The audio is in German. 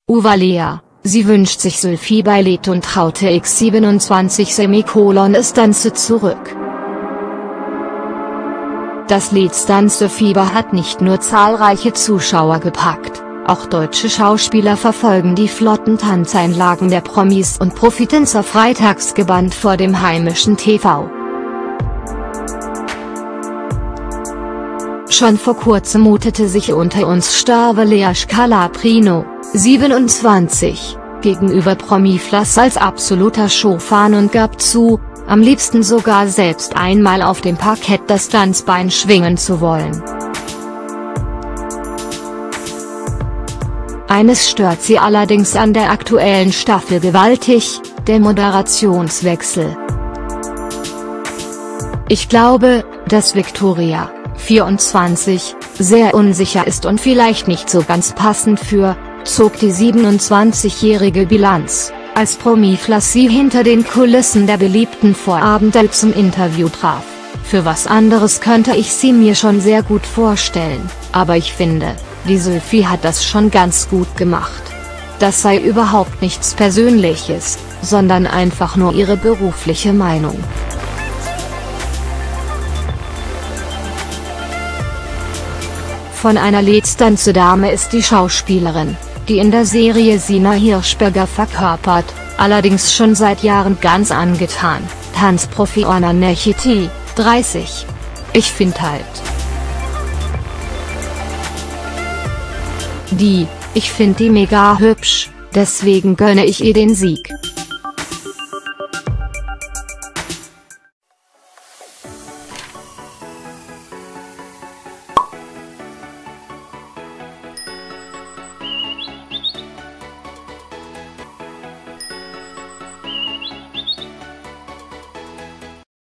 Uvalea, sie wünscht sich Sylvie Beilet und traute X27 ist Tanze zurück. Das Lied Tanze Fieber hat nicht nur zahlreiche Zuschauer gepackt, auch deutsche Schauspieler verfolgen die flotten Tanzeinlagen der Promis und Profitänzer freitags gebannt vor dem heimischen TV. Schon vor kurzem mutete sich unter uns Star Valeria Scalabrino, 27, gegenüber Promiflas als absoluter Showfan und gab zu, am liebsten sogar selbst einmal auf dem Parkett das Tanzbein schwingen zu wollen. Eines stört sie allerdings an der aktuellen Staffel gewaltig: der Moderationswechsel. Ich glaube, dass Victoria, 24, sehr unsicher ist und vielleicht nicht so ganz passend zog die 27-jährige Bilanz, als Promiflas sie hinter den Kulissen der beliebten Vorabendel zum Interview traf. Für was anderes könnte ich sie mir schon sehr gut vorstellen, aber ich finde, die Sylvie hat das schon ganz gut gemacht. Das sei überhaupt nichts Persönliches, sondern einfach nur ihre berufliche Meinung. Von einer Let's-Dance-Dame ist die Schauspielerin, die in der Serie Sina Hirschberger verkörpert, allerdings schon seit Jahren ganz angetan: Tanzprofi Oana Nechiti, 30. Ich finde die mega hübsch, deswegen gönne ich ihr den Sieg.